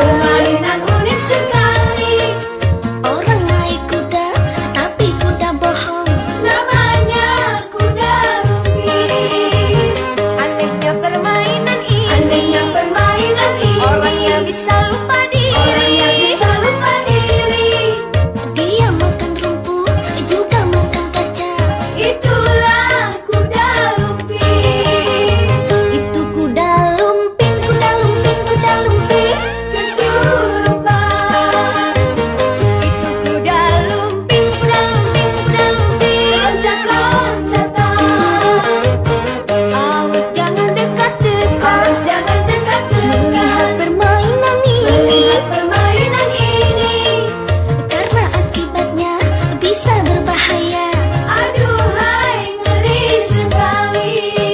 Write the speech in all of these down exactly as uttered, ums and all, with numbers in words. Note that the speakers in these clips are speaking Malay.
permainan unik sekali. Orang naik kuda, tapi kuda bohong. Namanya kuda lumping. Anehnya permainan ini, Anehnya permainan ini, orangnya bisa lupa diri. orangnya bisa lupa diri. Dia makan rumput, juga makan kaca. Itulah kuda lumping. Itu kuda lumping, kuda lumping, kuda lumping. Kesurupan. Itu kuda lumping, kuda lumping, kuda lumping. Loncat-loncatan. Awas jangan dekat-dekat, Awas jangan dekat-dekat. melihat permainan ini. Melihat permainan ini. Karena akibatnya bisa berbahaya. Aduhai, ngeri sekali.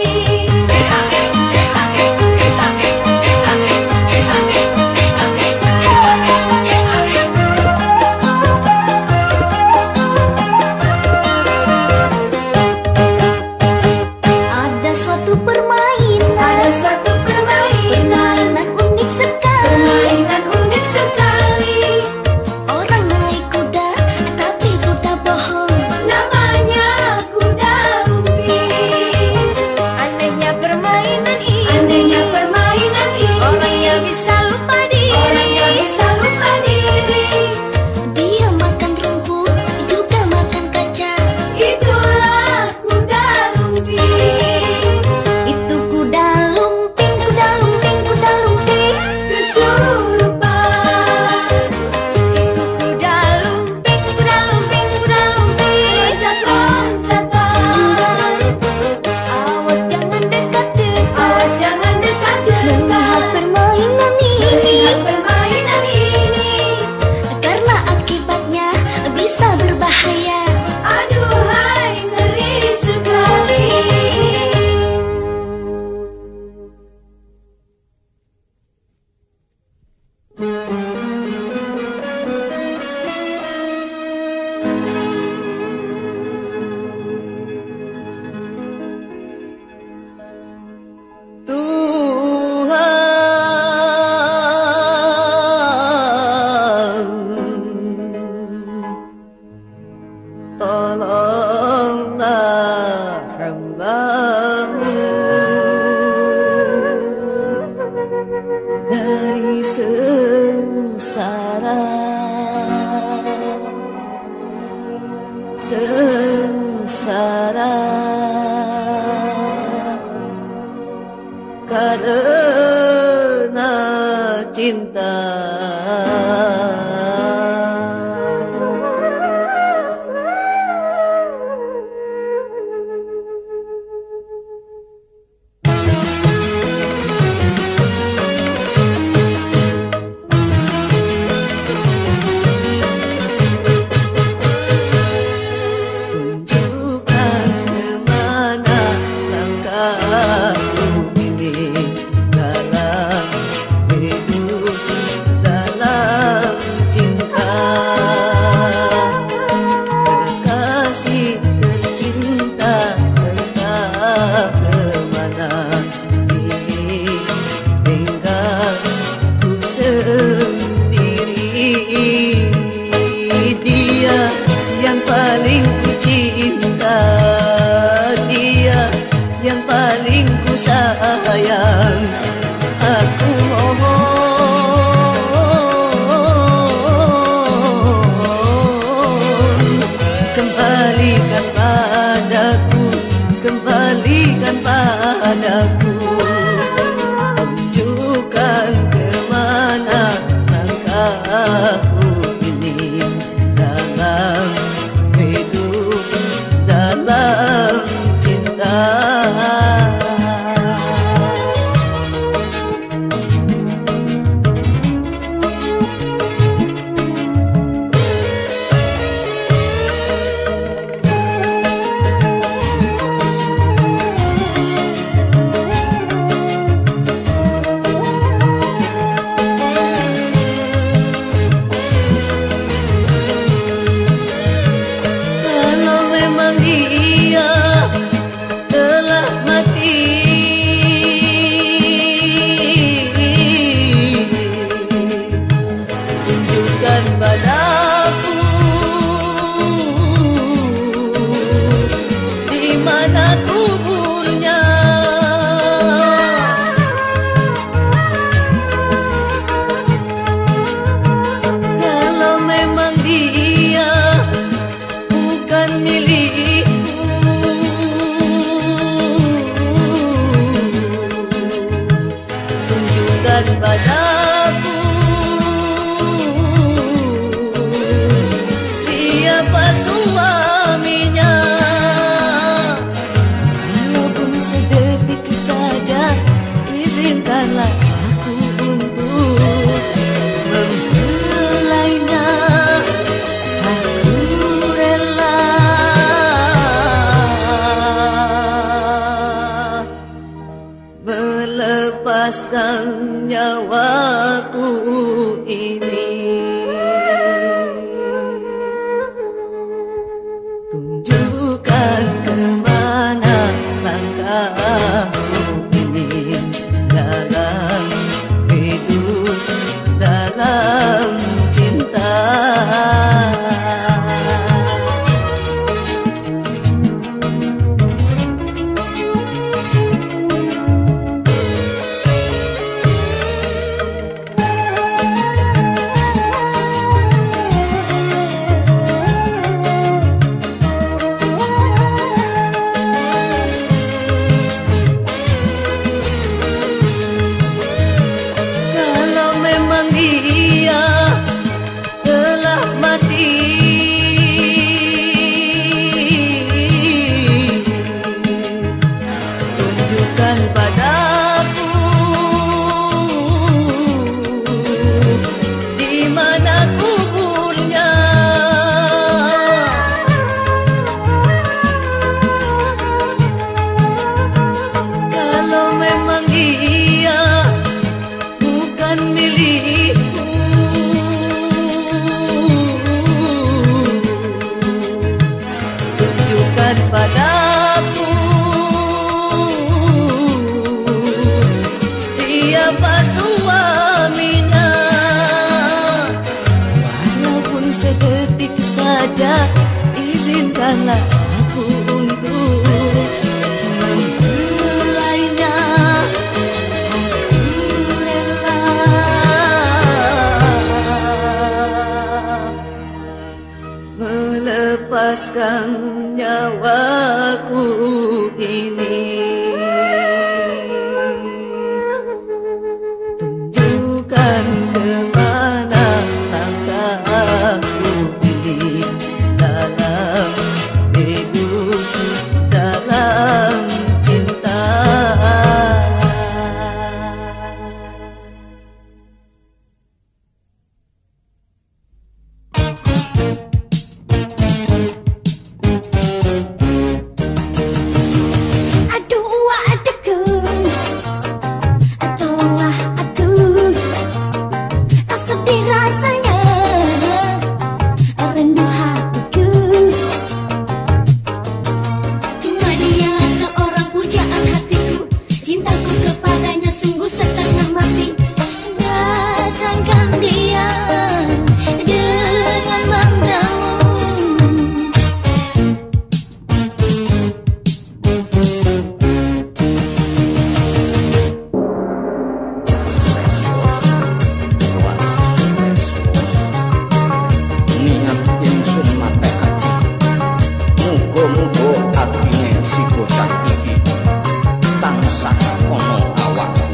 Ada suatu permainan, Ada suatu permainan, permainan unik sekali. permainan unik sekali. Orang naik kuda, tapi kuda bohong. Namanya kuda lumping. Anehnya permainan ini, Anehnya permainan ini, orangnya bisa lupa diri. orangnya bisa lupa diri. Dia makan rumput, juga makan kaca. Itulah kuda lumping. Itu kuda lumping, kuda lumping, kuda lumping. Kesurupan. Itu kuda lumping, kuda lumping, kuda lumping. Loncat-loncatan. Awas jangan dekat-dekat, Awas jangan dekat-dekat. melihat permainan ini. Melihat permainan ini. Karena akibatnya bisa berbahaya. Aduhai, ngeri sekali. Tuhan, tolonglah hamba-Mu dari sengsara, sengsara. Karena cinta. Tunjukkan kemana langkahku ini dalam hidup, dalam cinta. Kekasih tercinta, entah kemana ini tinggalku sendiri. Dia yang paling ku cinta, dia yang paling ku sayang. Aku mohon, kembalikan padaku, kembalikan padaku. Tunjukkan kemana langkahku ini dalam hidup, dalam cinta. izinkanlah aku untuk membelainya. Aku rela melepaskan nyawaku ini. Tunjukkan kemana langkah aku ini dalam hidup, dalam cinta. Aduh, adekku, tolonglah aku, tak sedih rasanya, rindu hatiku. Cuma dialah seorang pujaan hatiku, cintaku kepadanya sungguh setengah mati. Datangkan dia dengan mandamu. Niat ingsun matekake muga-muga atine si bocah iki tansah ana awakku,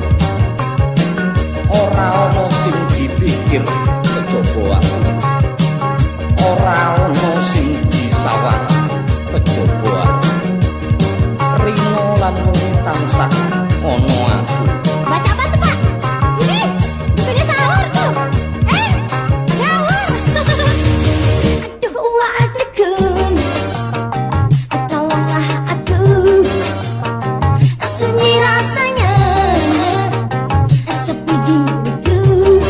ora ana sing dipikir kejaba aku, ora ana sing disawang kejaba aku, rino lan muni tansah ana aku. Baca apa tuh, Pak? Ini bukunya sahur tuh. Eh, sahur. Aduh, adekku, tolonglah aku, sunyi rasanya, sepi diriku.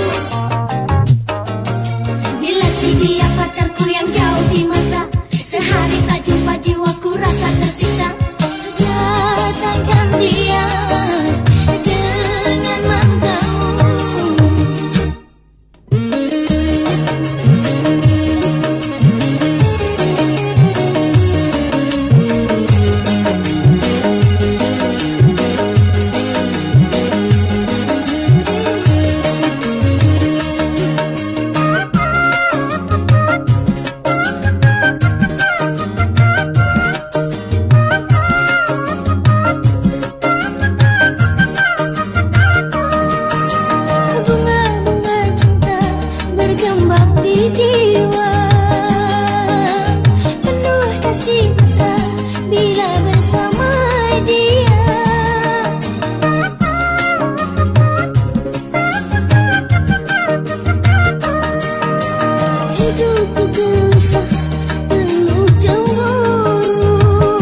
Bila si dia pacarku yang jauh di mata, sehari tak jumpa jiwaku rasa tersiksa. Datangkan dia dengan mandamu. Bunga-bunga cinta berkembang di jiwa, penuh kasih mesra bila bersama dia. Hidupku gelisah, penuh cemburu,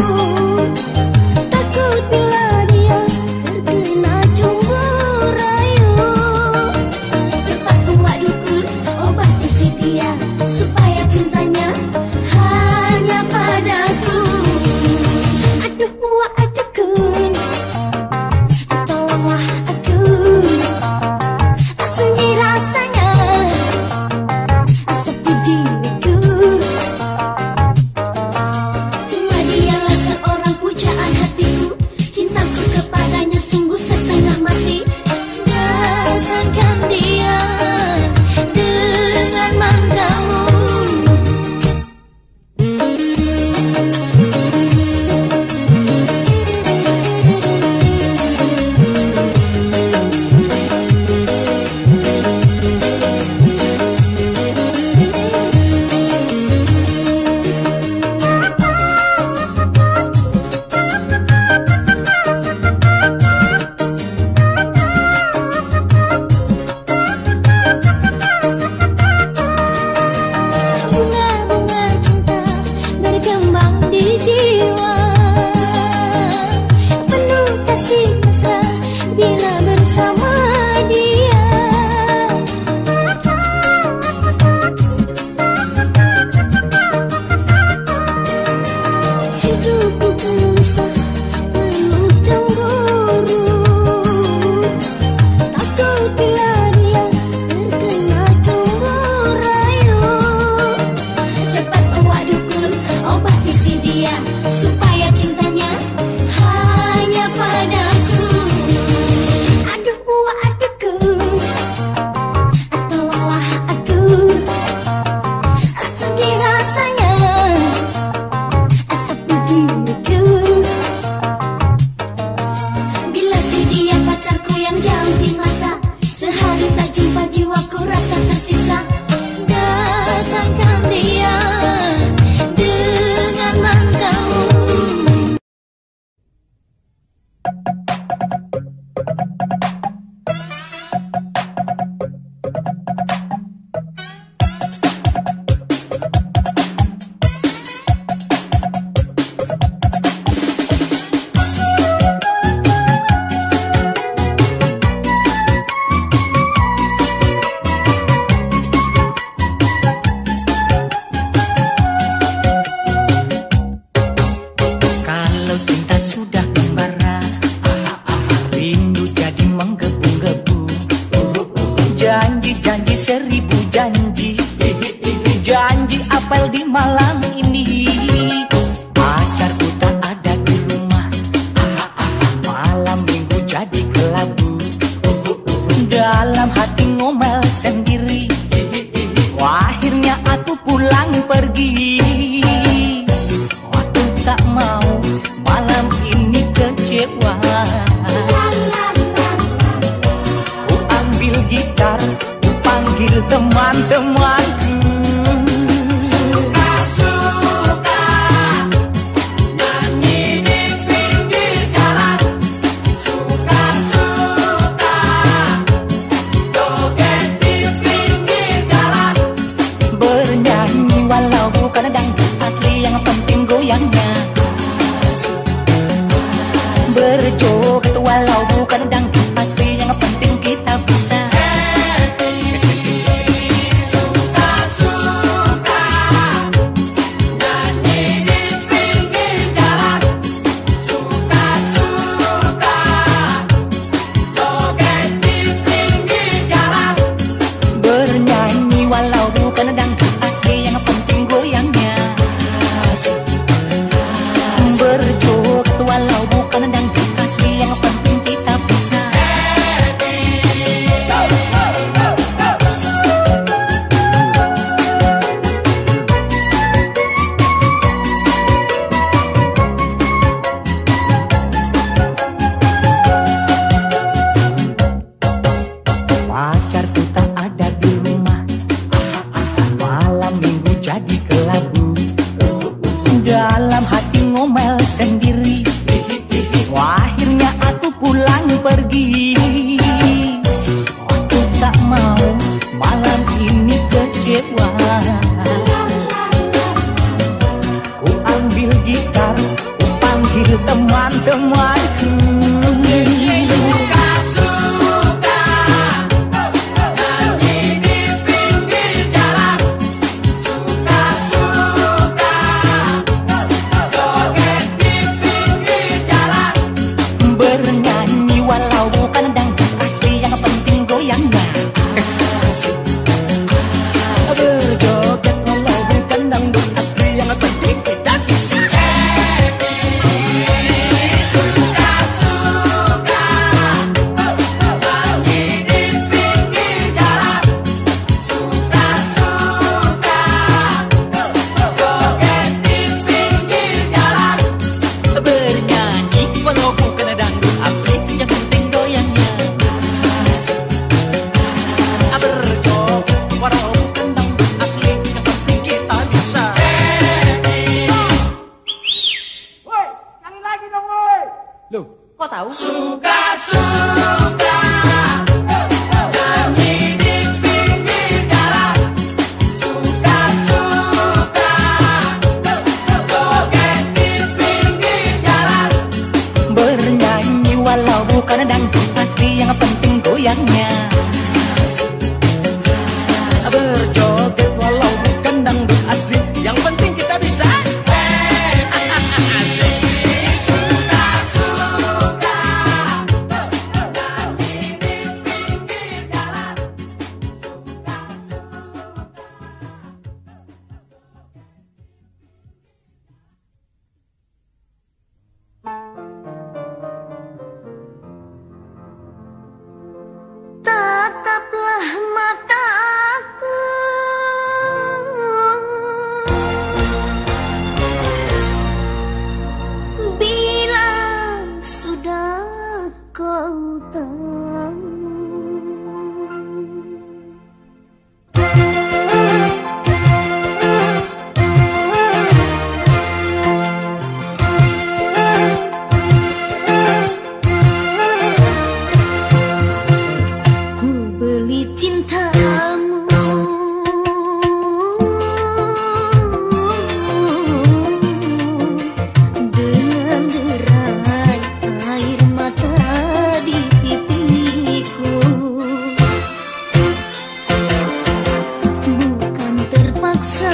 takut bila dia terkena cemburu rayu. Cepat buat dukun, obati si dia supaya malam ini. Pacarku tak ada di rumah, malam minggu jadi kelabu. Dalam hati ngomel sendiri, akhirnya aku pulang pergi. Aku tak mau malam ini kecewa. Ku ambil gitar, ku panggil teman-temanku. Berjoget walau bukan dangdut asli, yang penting kita bisa suka-suka nyanyi di pinggir jalan, suka-suka joget di pinggir jalan. Bernyanyi walau bukan dangdut asli, yang penting goyangnya. Berjoget walau bukan dangdut asli, yang penting kita bisa. Pacarku tak ada di rumah, malam minggu jadi kelabu. Dalam hati ngomel sendiri, akhirnya aku pulang pergi. Aku tak mau malam ini kecewa. Ku ambil gitar, ku panggil teman-temanku. Suka-suka nyanyi di pinggir jalan, suka-suka joget di pinggir jalan. Bernyanyi walau bukan dangdut asli, yang penting goyangnya. Berjoget walau bukan dangdut asli, yang penting kita bisa. Suka-suka nyanyi di pinggir jalan, suka-suka joget di pinggir jalan. Bernyanyi walau bukan dangdut asli, yang penting goyangnya. Berjoget walau bukan dangdut asli, yang penting kita bisa. Woi, sekali lagi dong, woi. Loh, kok tahu? Suka-suka nyanyi di pinggir jalan, suka-suka joget di pinggir jalan. Bernyanyi walau bukan dangdut asli, yang penting goyangnya. Berjoget walau bukan dangdut asli, yang penting kita bisa. Tataplah mataku, bila sudah kau tahu. Ku beli cintamu dengan derai air mata di pipiku. Bukan terpaksa,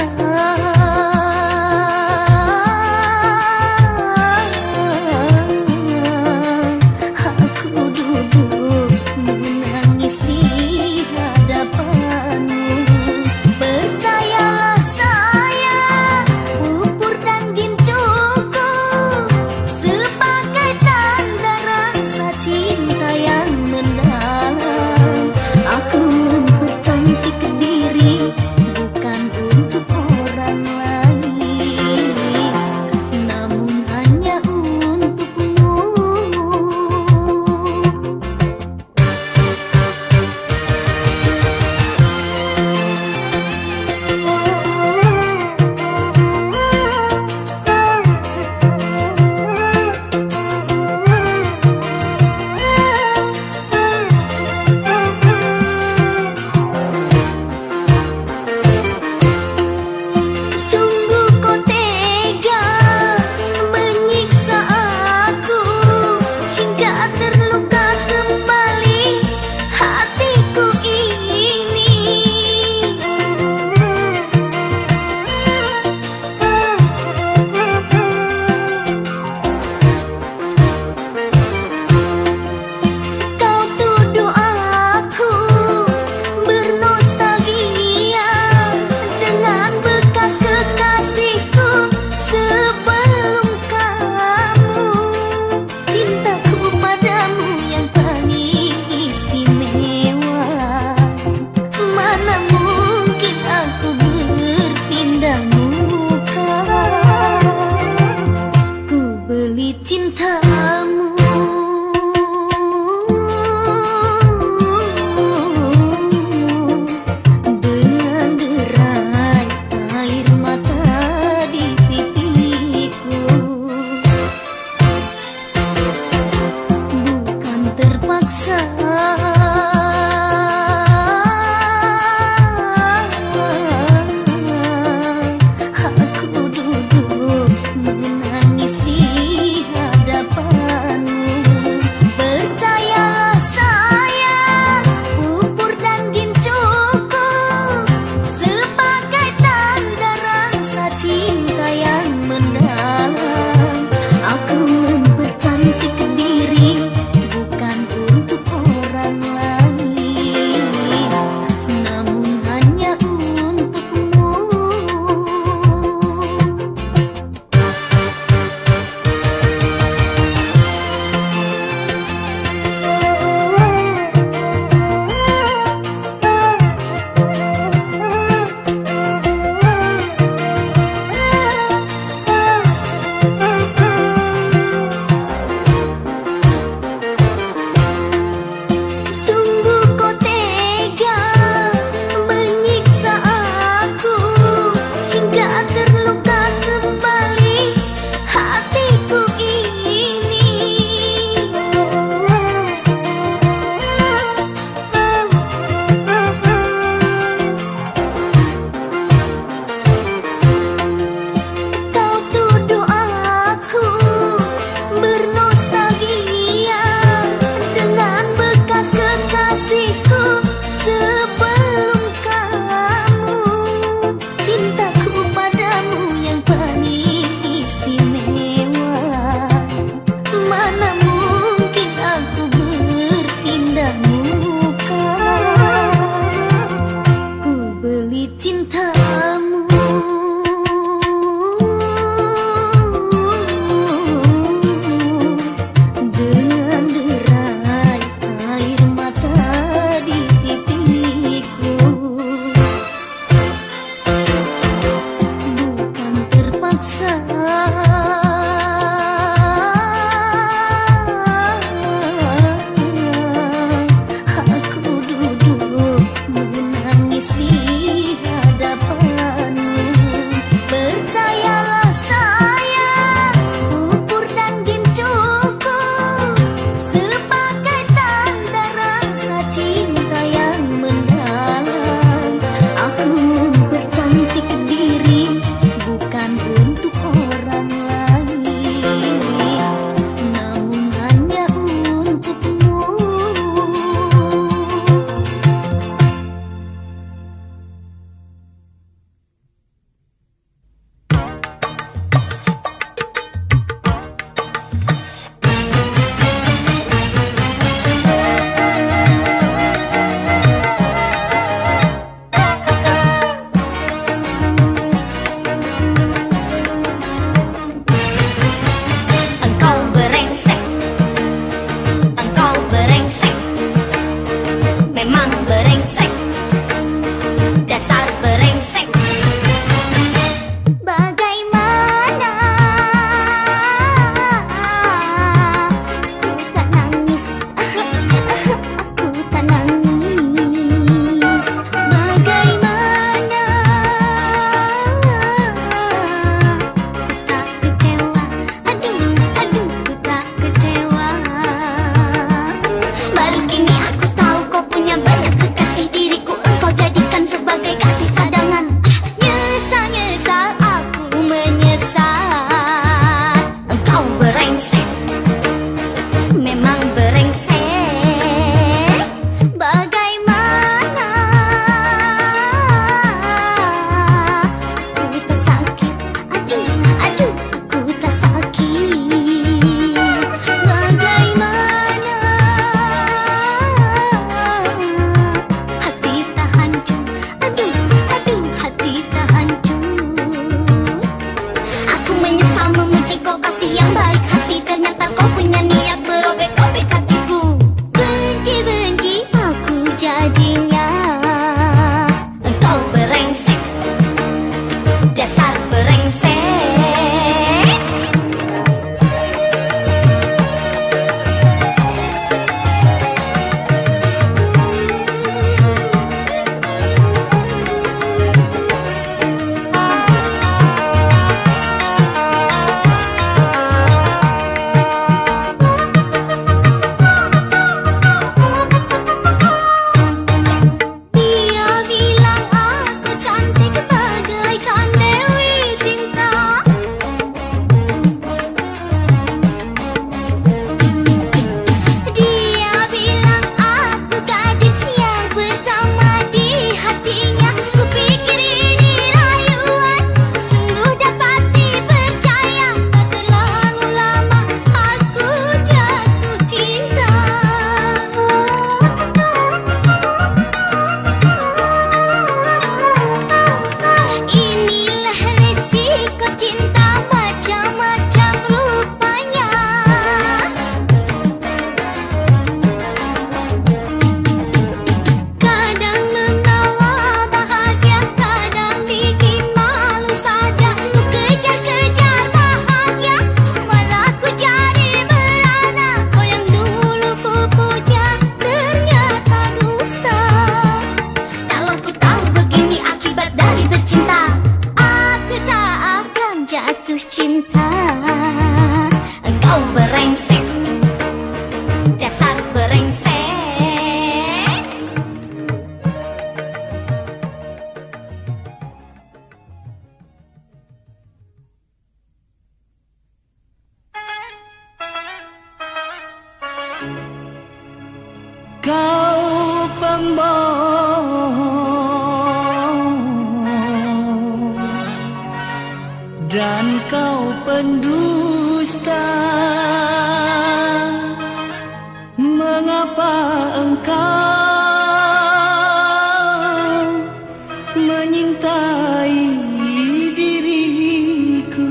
aku duduk menangis di hadapanmu. Percayalah sayang, bukan untuk orang lain, namun hanya untukmu. Sungguh kau tega menyiksa aku hingga terluka kembali hatiku ini. Kau tuduh aku bernostalgia dengan bekas kekasihku sebelum kamu. Cintaku padamu yang paling istimewa, mana mungkin aku berpindah muka. Ku beli cintamu dengan derai air mata di pipiku, bukan terpaksa. Aku duduk menangis di hadapanmu. Percayalah sayang, pupur dan gincuku sebagai tanda rasa cinta yang mendalam. Aku mempercantik diri bukan untuk orang lain, namun hanya untukmu. Sungguh kau tega menyiksa aku hingga terluka kembali hatiku ini. Kau tuduh aku bernostalgia dengan bekas kekasihku sebelum kamu. Cintaku padamu yang paling istimewa, mana mungkin aku berpindah muka. Ku beli cintamu dengan derai air mata di pipiku, bukan terpaksa. Aku duduk menangis di hadapanmu. Kau pembohong dan kau pendusta. Mengapa engkau menyintai diriku?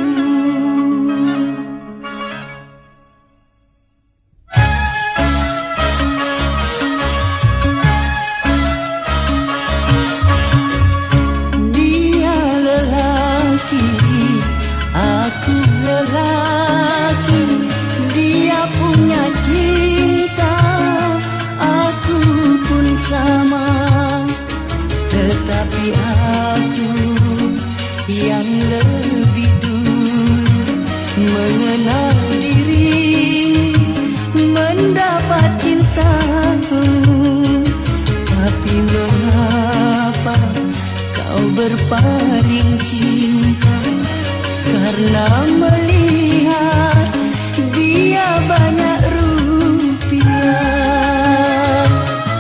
Dia lelaki, aku lelaki. Dia punya cinta, aku pun sama. Tetapi aku yang lebih dulu mengenal diri, mendapat cintamu. Tapi mengapa kau berpaling cinta? Karena melihat dia banyak rupiah.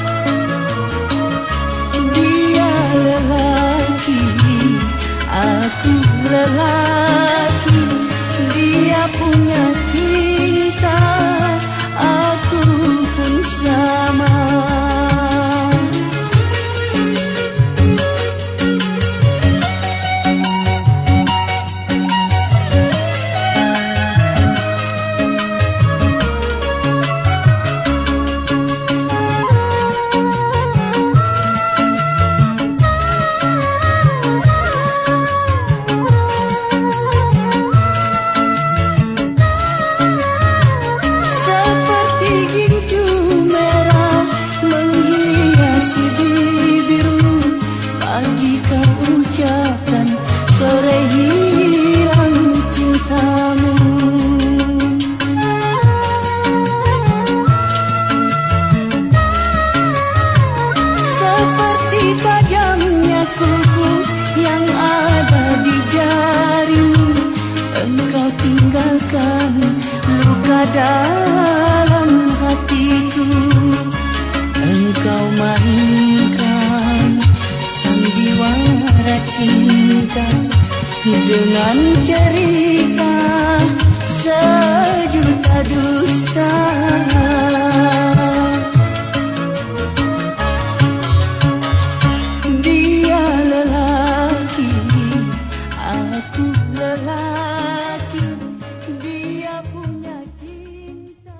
Dia lelaki, aku lelaki. Dia punya cinta, aku pun sama. Seperti gincu merah menghiasi bibirmu, pagi kau ucapkan, sore hilang cintamu. Seperti tajamnya kuku yang ada di jarimu, engkau tinggalkan luka dalam hatiku. Engkau mainkan sandiwara cinta dengan cerita sejuta dusta. Dia lelaki, aku lelaki. Dia punya cinta.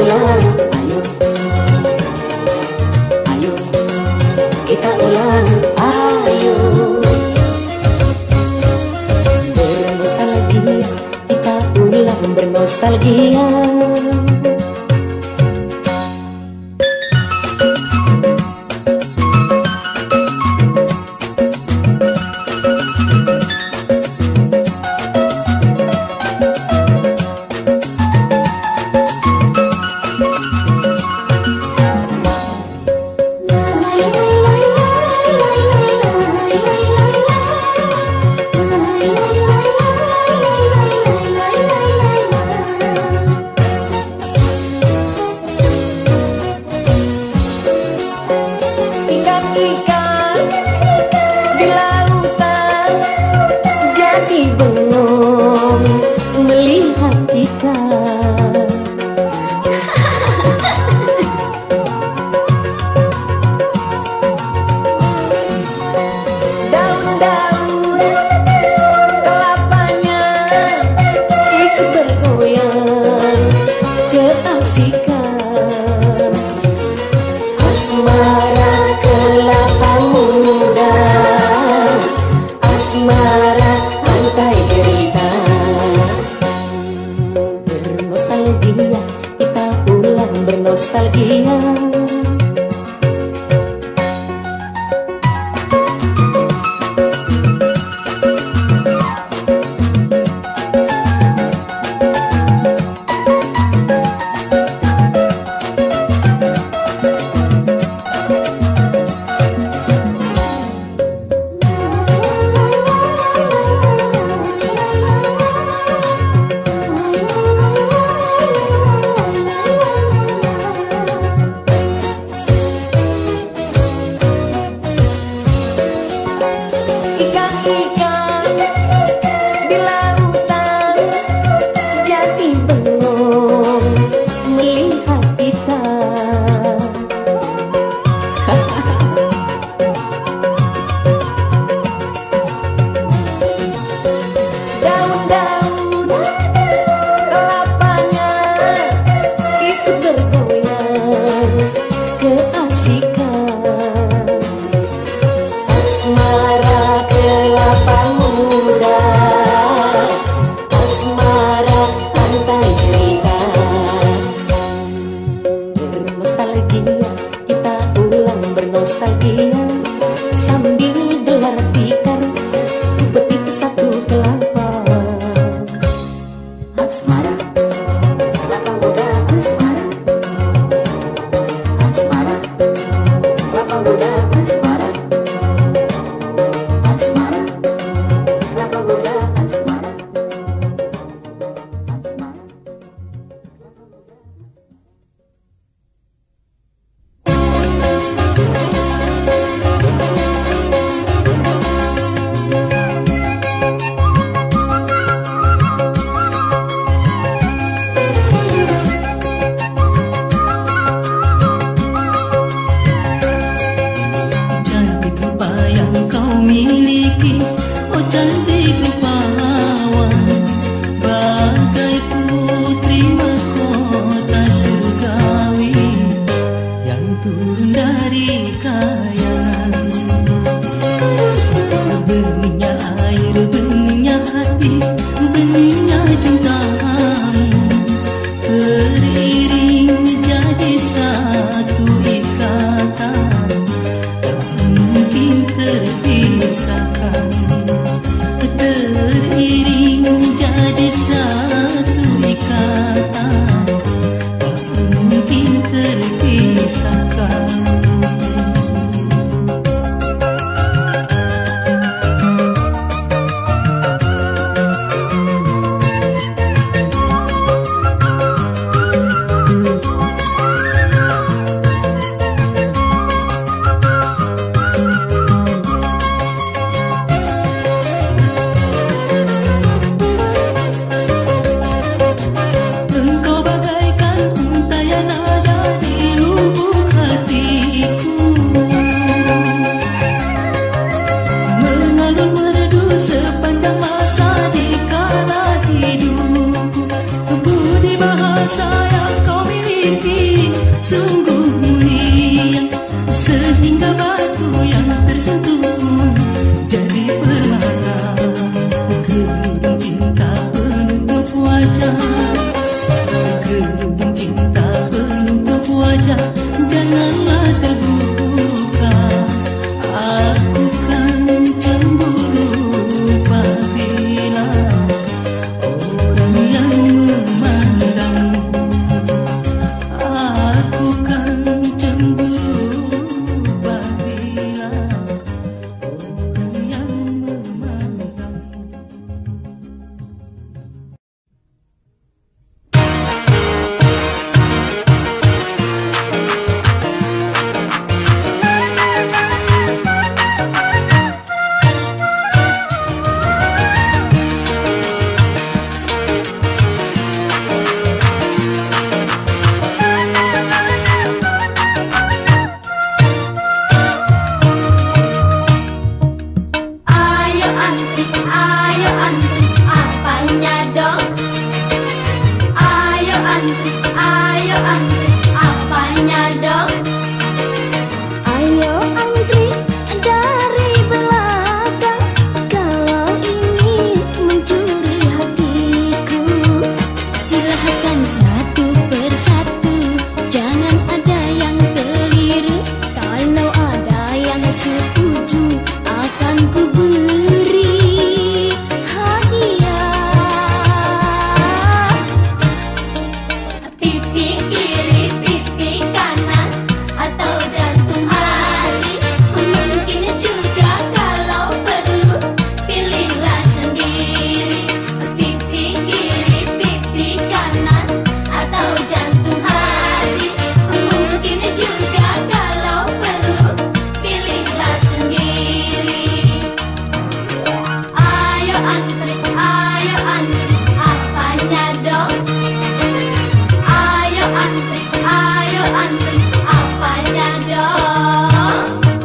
ulang, ayo, ayo, kita ulang, ayo. Bernostalgia, kita ulang bernostalgia. antri, apanya dong?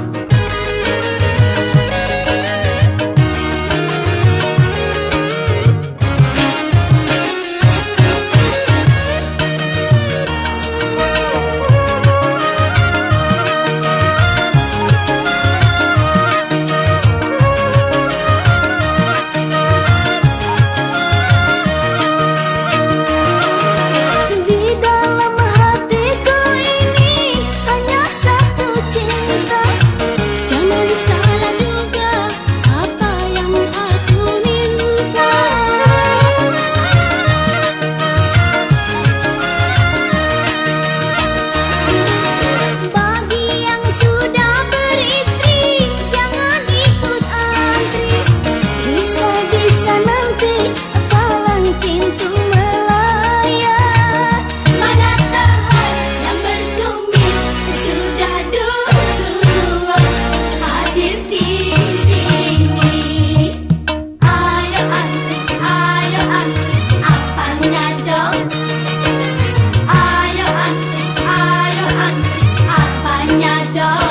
Di dalam hatiku ini hanya satu cinta. Jangan salah duga apa yang aku minta. Bagi yang sudah beristri, jangan ikut antri. Bisa-bisa nanti palang pintu melayang. Mana tahan yang berkumis sudah duluan hadir di sini. Ayo antri, ayo antri, apanya dong? Ayo antri, ayo antri, apanya dong?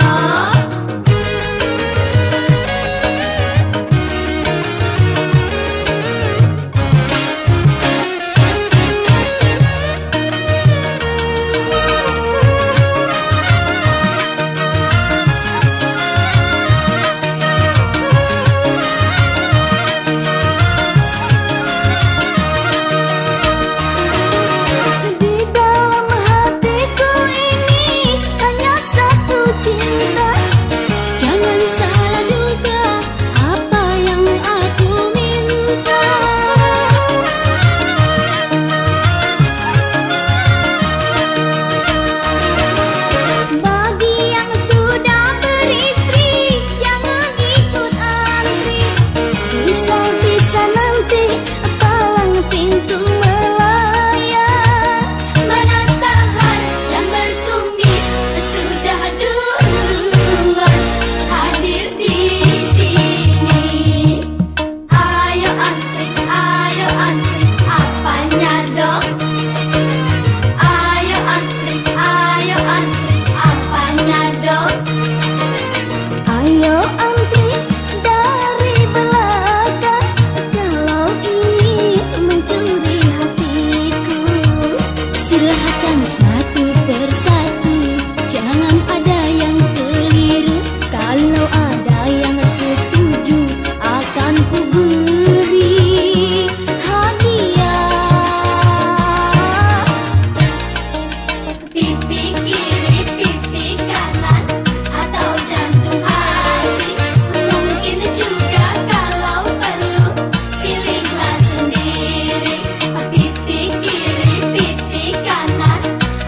Di dalam hatiku ini hanya satu cinta. Jangan salah duga apa yang aku minta. Bagi yang sudah beristri, jangan ikut antri. Bisa-bisa nanti palang pintu melayang. Mana tahan yang berkumis sudah duluan hadir di sini. Ayo antri, ayo antri, apanya dong? Ayo antri, ayo antri, apanya dong? Ayo antri dari belakang. Kalau ingin mencuri hatiku, Silahkan satu persatu, jangan ada yang keliru. kalau ada yang setuju Akan ku beri hadiah. Pipi kiri, pipi kanan, atau jantung hati. Mungkin juga kalau perlu, pilihlah sendiri. Pipi kiri, pipi kanan,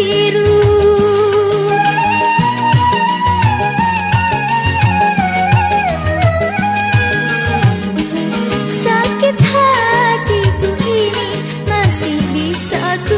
biru. Sakit hatiku ini masih bisa ku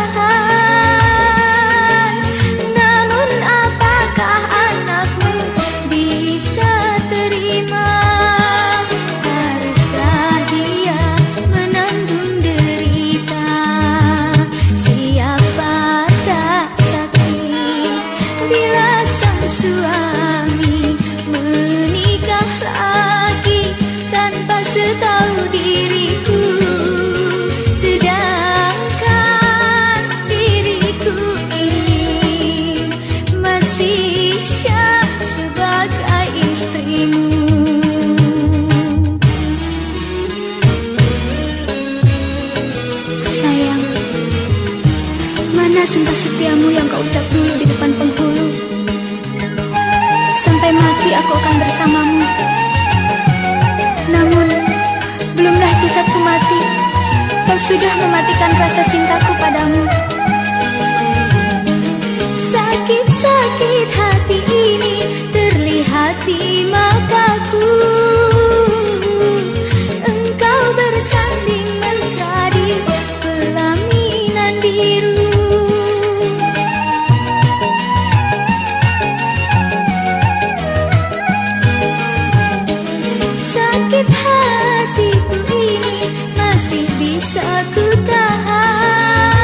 tahan. Namun apakah anakmu bisa terima? Haruskah dia menanggung derita? Siapa tak sakit bila sang suami menikah lagi tanpa setahu diriku, sedangkan diriku ini masih syah sebagai istrimu. Sayang, mana sumpah setiamu yang kau ucap dulu di depan penghulu? Sampai mati aku akan bersamamu. Namun, belumlah jasadku mati, kau sudah mematikan rasa cintaku padamu. Sakit-sakit hati ini terlihat di mataku. Engkau bersanding mesra di pelaminan biru. Sakit hatiku ini masih bisa ku tahan.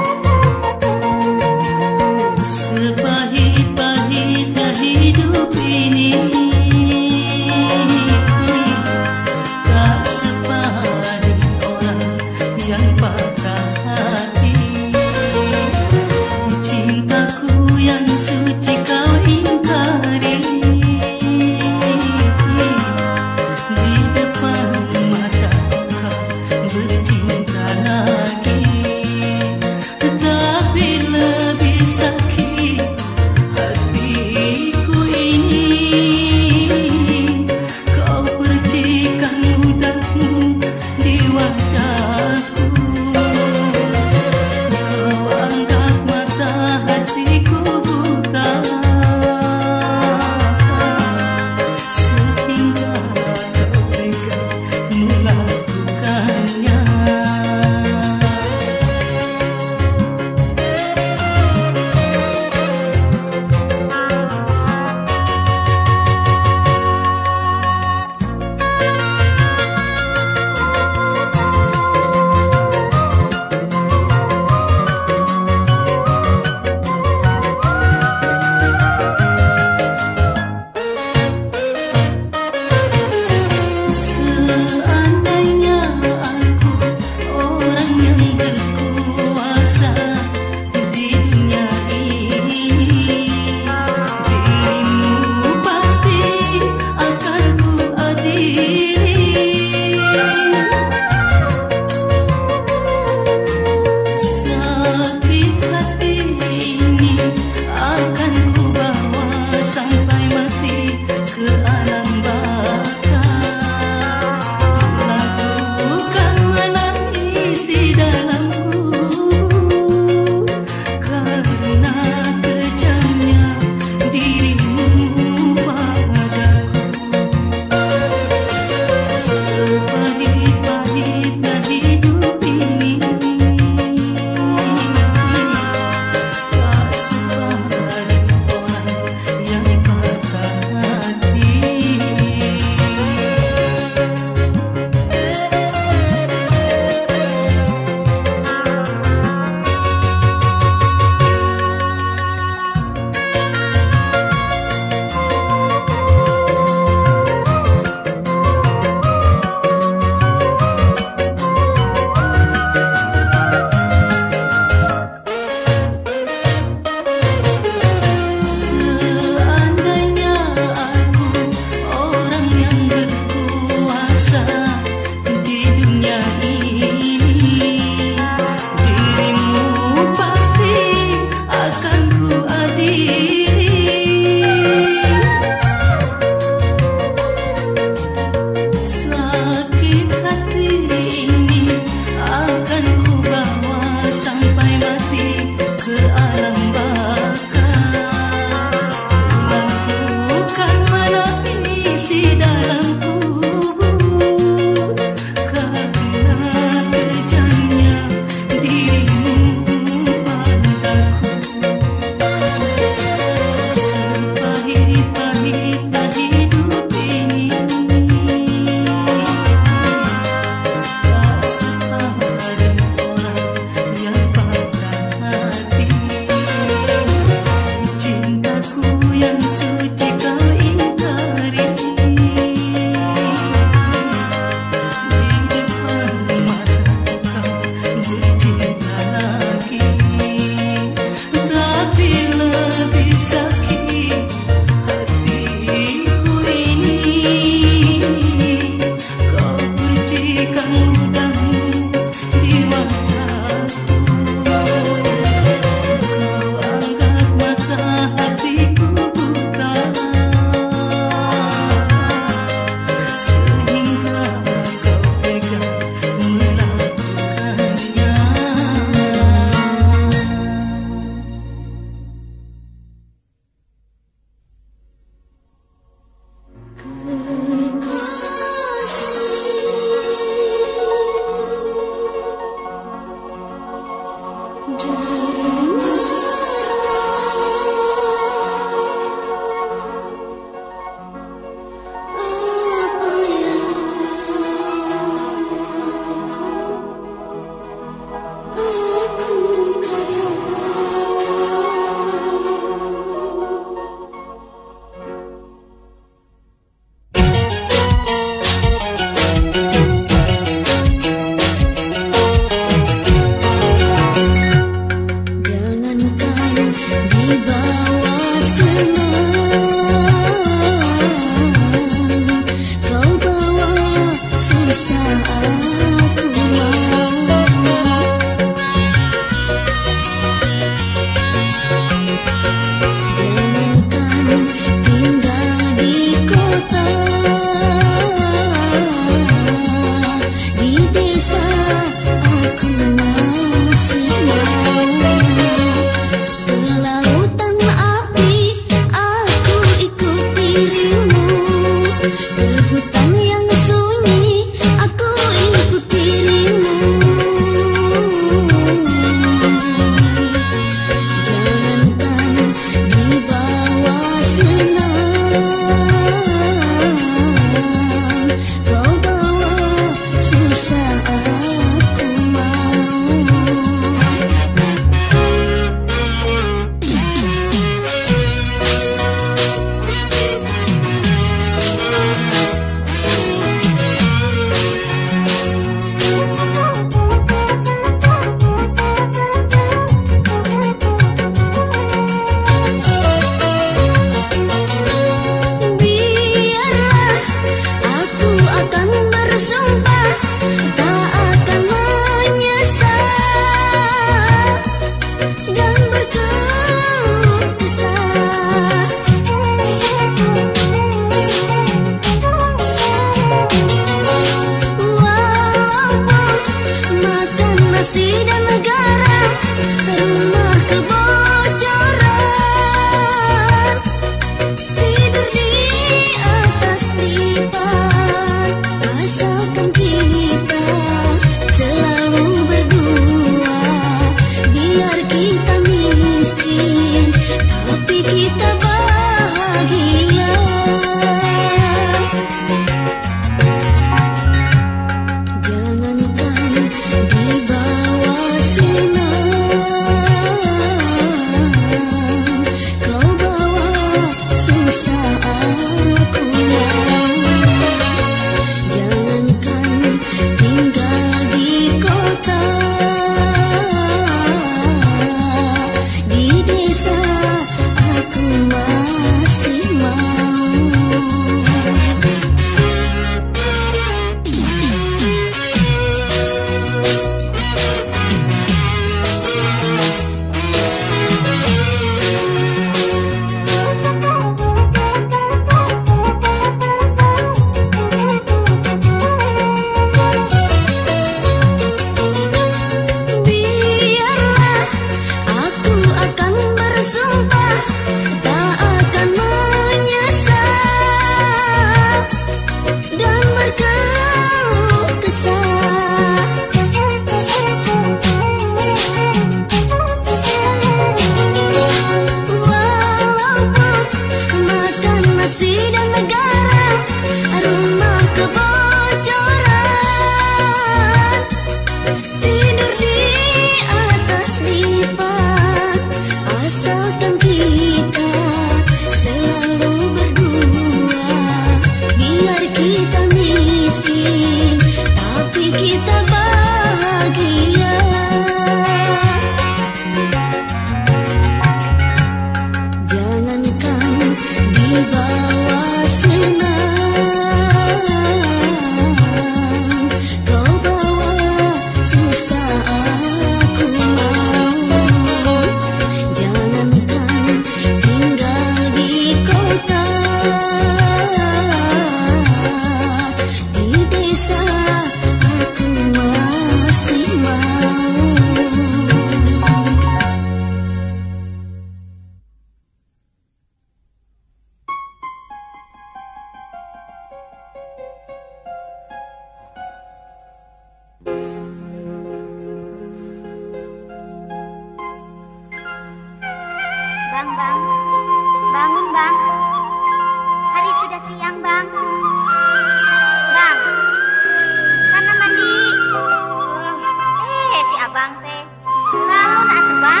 Bang, bang, bangun bang. Hari sudah siang bang. Bang, sana mandi. Eh, si abang teh. Bangun atuh bang.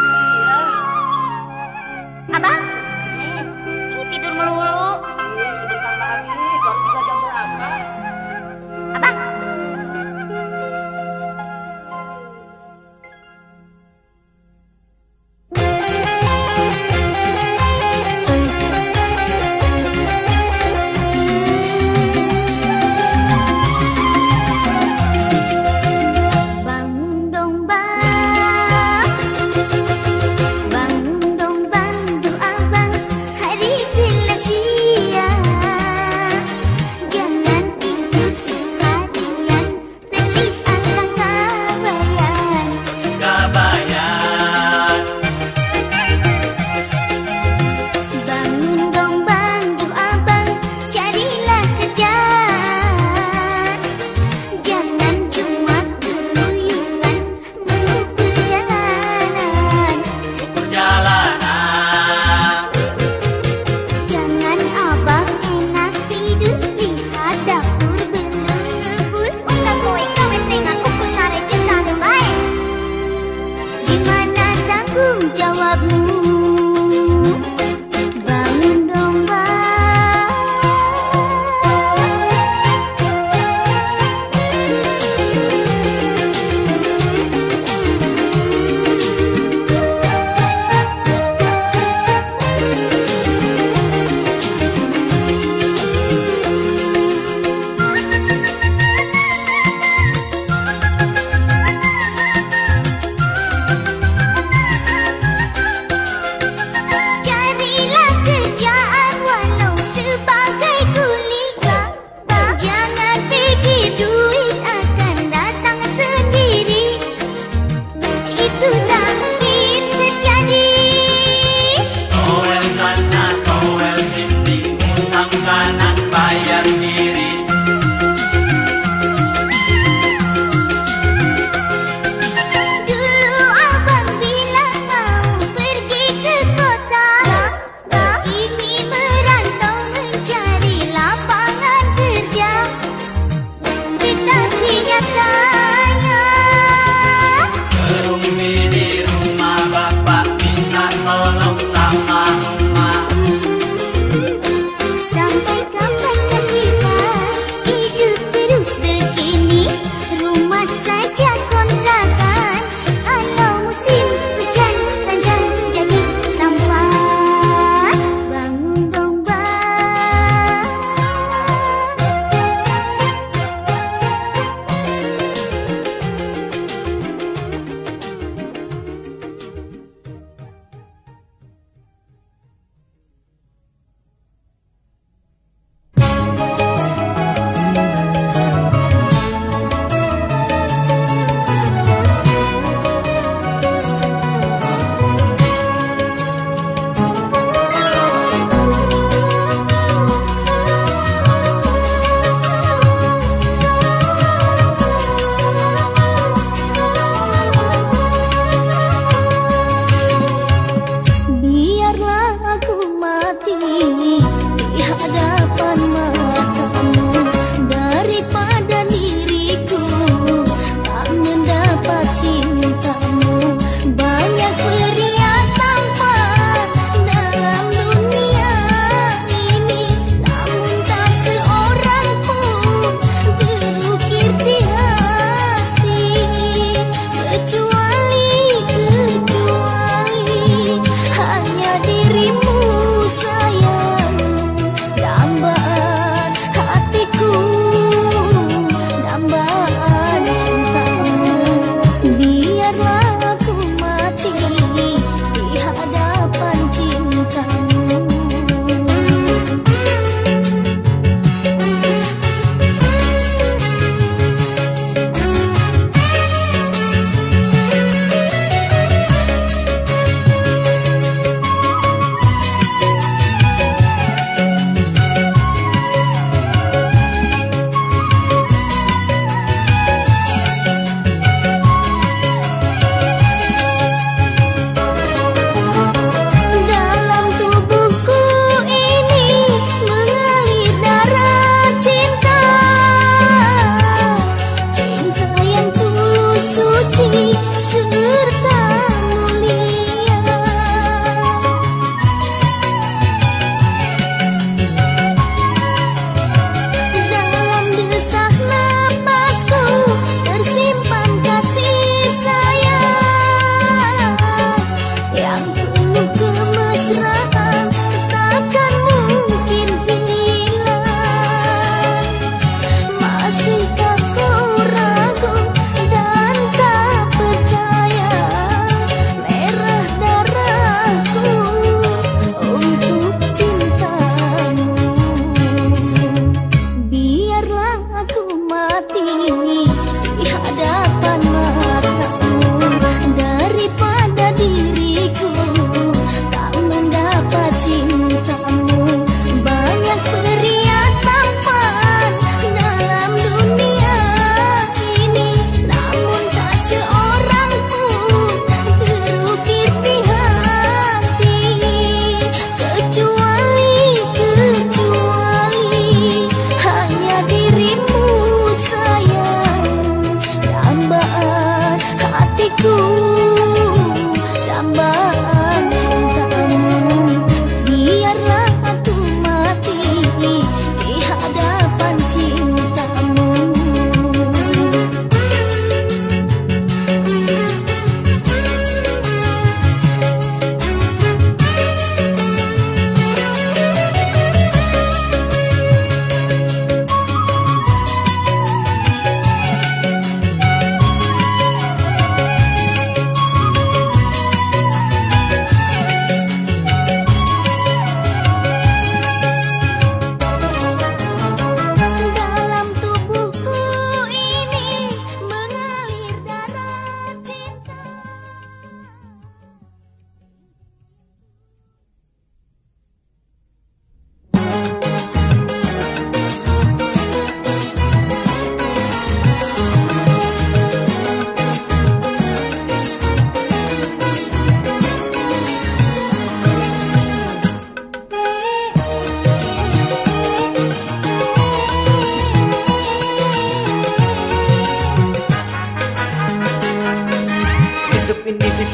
Abang, ini tidur melulu. Sebentar lagi, baru juga jam berapa? Abang. Bangun dong bang, bangun dong bang, doa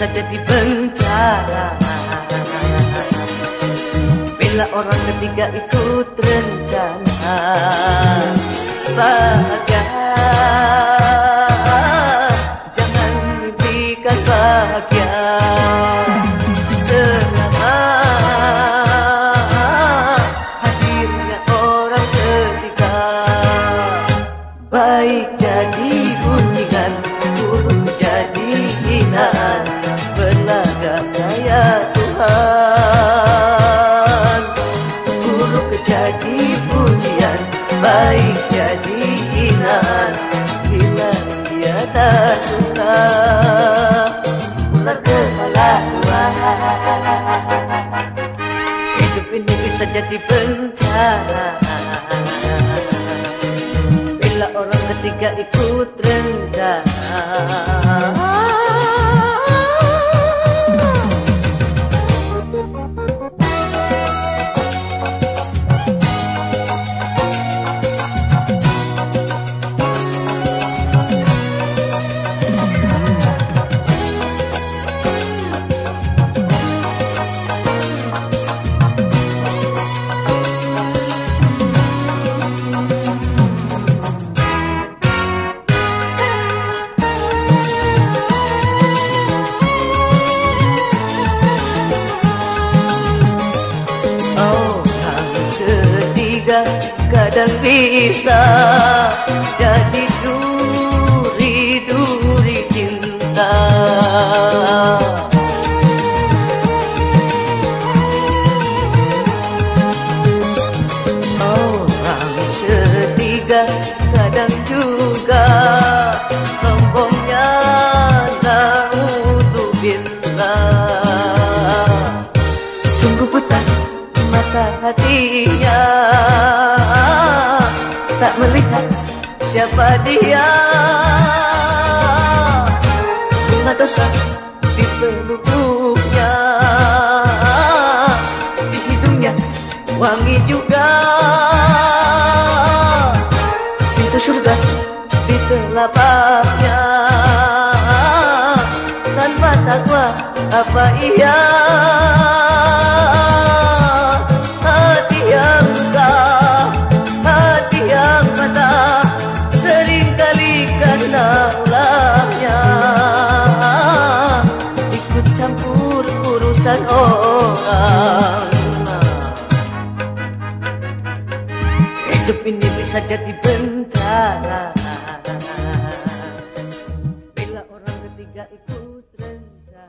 bisa jadi bencana bila orang ketiga ikut rencana. Bahagia, jangan mimpikan bahagia selama hadirnya orang ketiga. Baik jadi gunjingan, buruk jadi hinaan, berlagak daya Tuhan. Buruk jadi pujian, baik jadi hinaan, bila dia tak suka ular kepala dua. Hidup ini bisa jadi bencana bila orang ketiga ikut rencana. Kadang bisa jadi duri-duri cinta. Orang ketiga kadang juga sombongnya naudzubillah. Sungguh buta mata hatinya, tak melihat siapa dia. Bunga dosa di pelupuknya, di hidungnya wangi juga. Pintu surga di telapaknya, tanpa takwa apa iya. Hati yang buka, hati yang mata, seringkali karena ulahnya ikut campur urusan orang. Hidup ini bisa jadi bencana bila orang ketiga ikut rencana.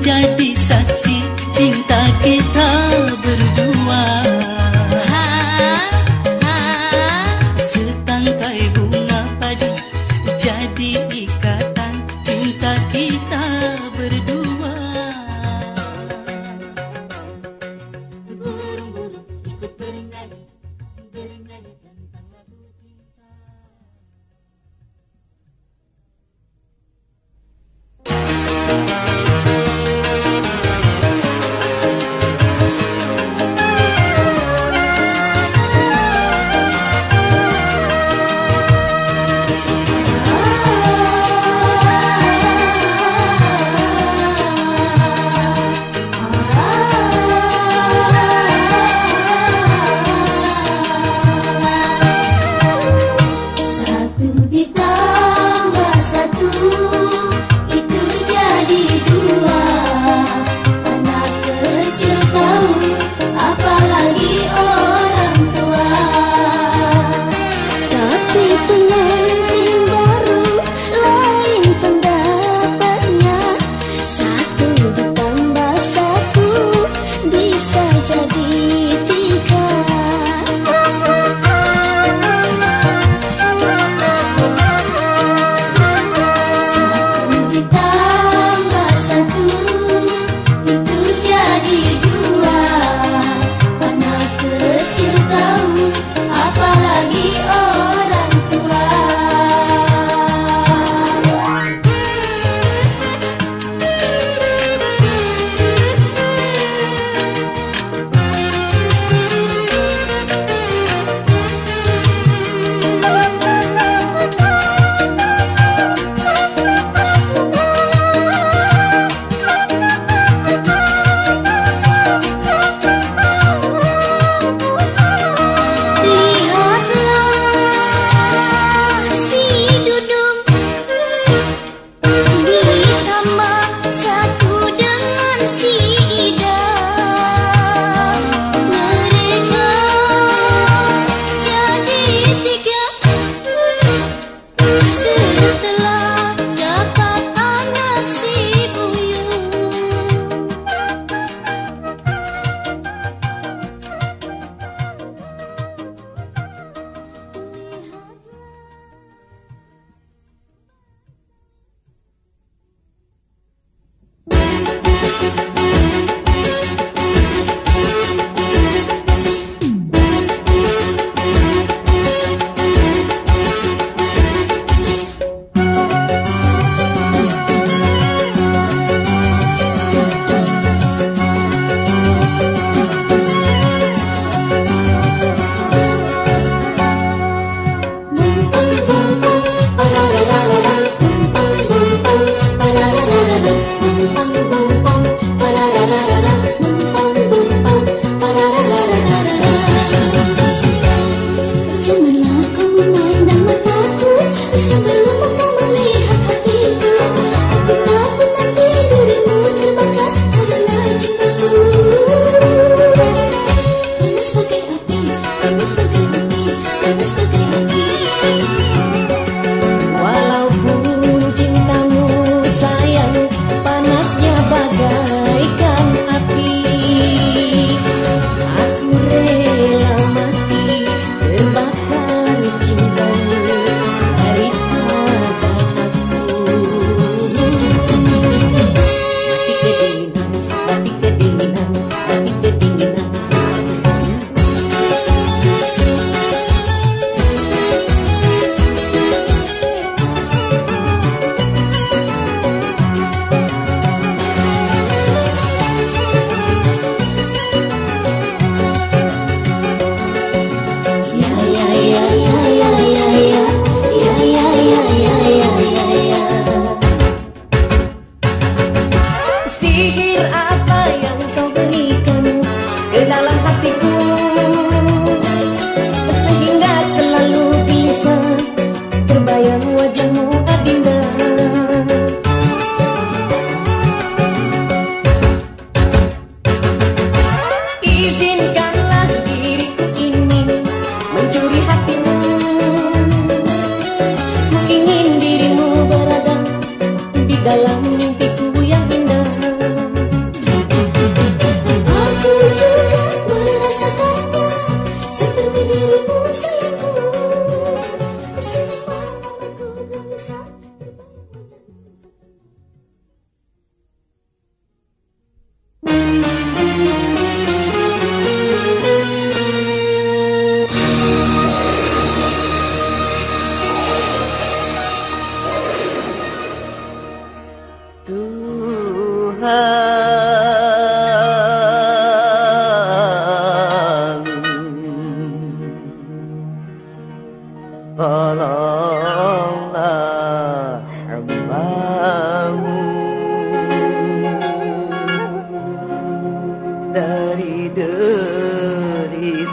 jadi saksi cinta kita berdua. Ha, ha. Setangkai bunga padi jadi ikatan cinta kita berdua. Burung-burung ikut bernyanyi, bernyanyi tentang lagu cinta.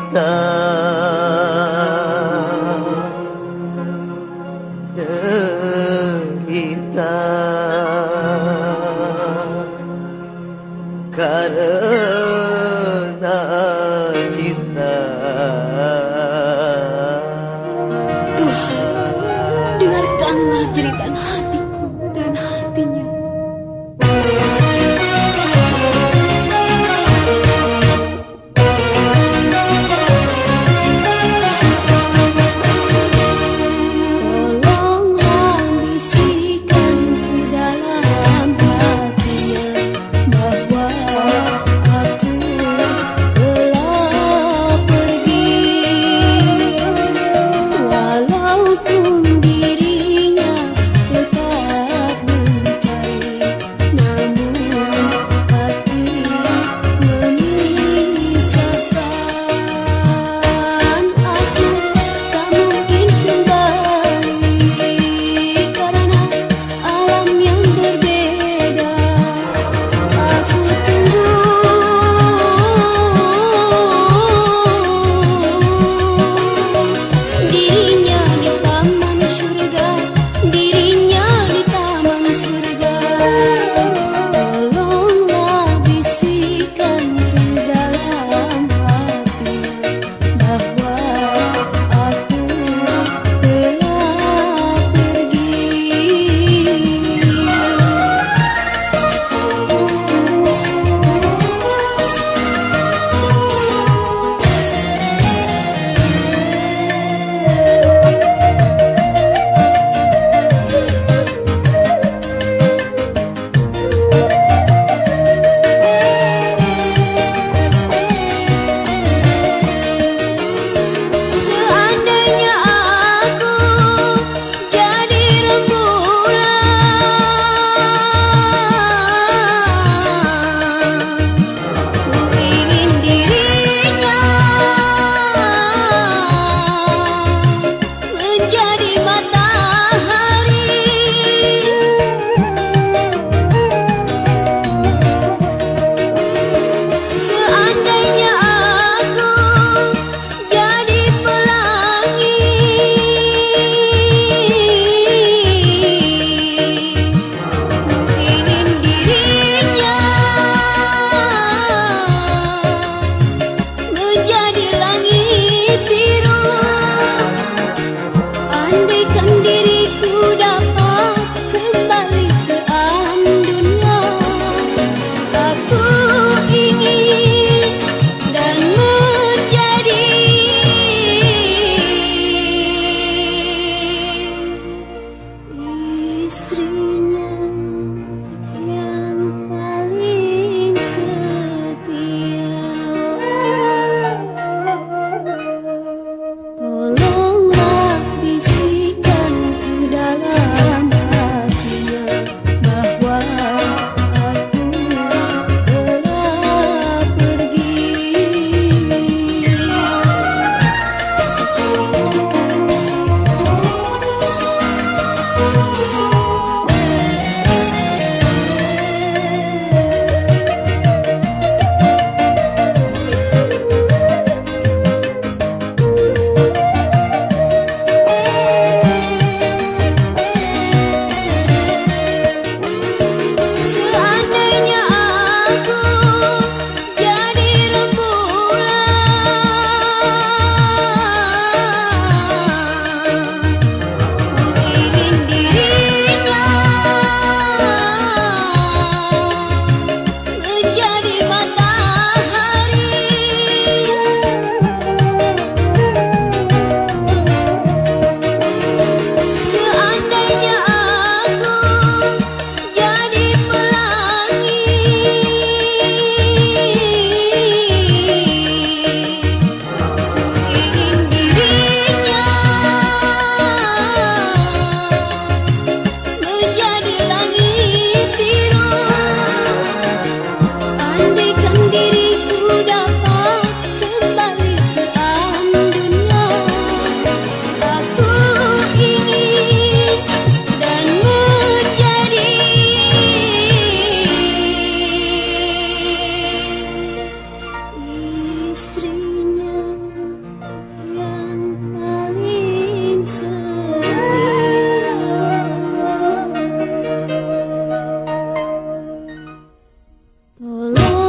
derita derita karena cinta. Tuhan, dengarkanlah jeritan hatiku dan hatinya. Tolonglah bisikan ke dalam hatinya bahwa aku Tolong